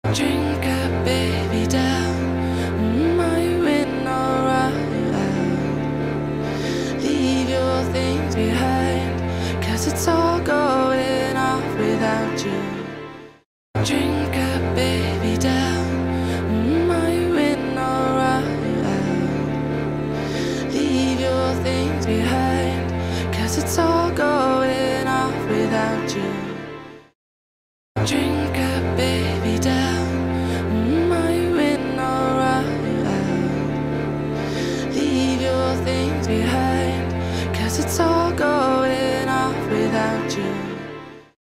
Drink a baby down. Are you in alright? Leave your things behind, 'cause it's all going off without you. Drink a baby down. Are you in alright? Leave your things behind, 'cause it's all going off without you.